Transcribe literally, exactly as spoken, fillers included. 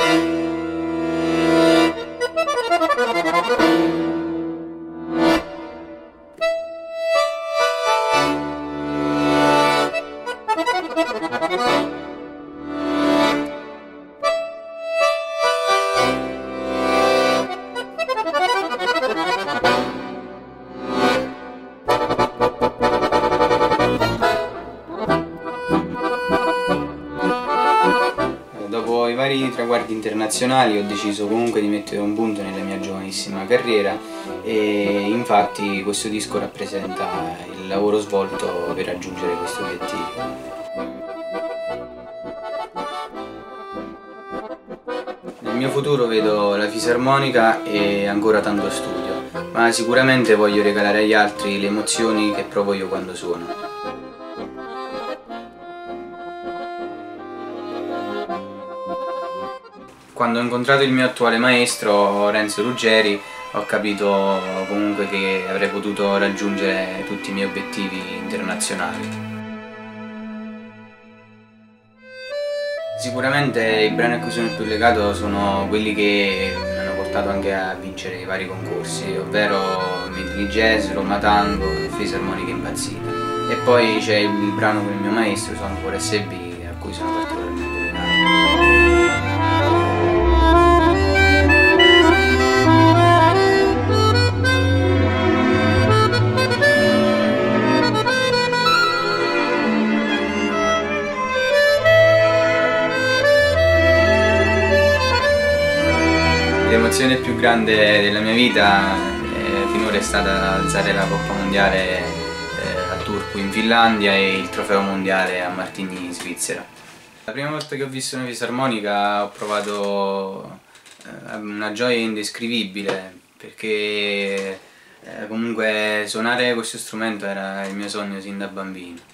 Dopo i vari traguardi internazionali ho deciso comunque di mettere un punto nella mia giovanissima carriera e infatti questo disco rappresenta il lavoro svolto per raggiungere questo obiettivo. Nel mio futuro vedo la fisarmonica e ancora tanto studio, ma sicuramente voglio regalare agli altri le emozioni che provo io quando suono. Quando ho incontrato il mio attuale maestro, Renzo Ruggeri, ho capito comunque che avrei potuto raggiungere tutti i miei obiettivi internazionali. Sicuramente i brani a cui sono più legato sono quelli che mi hanno portato anche a vincere i vari concorsi, ovvero Medley Jazz, Roma Tango e Fisarmonica Impazzita. E poi c'è il brano con il mio maestro, Song for S B, a cui sono particolarmente legato. L'emozione più grande della mia vita eh, finora è stata alzare la Coppa Mondiale eh, a Turku in Finlandia e il Trofeo Mondiale a Martigny in Svizzera. La prima volta che ho visto una fisarmonica ho provato eh, una gioia indescrivibile perché eh, comunque suonare questo strumento era il mio sogno sin da bambino.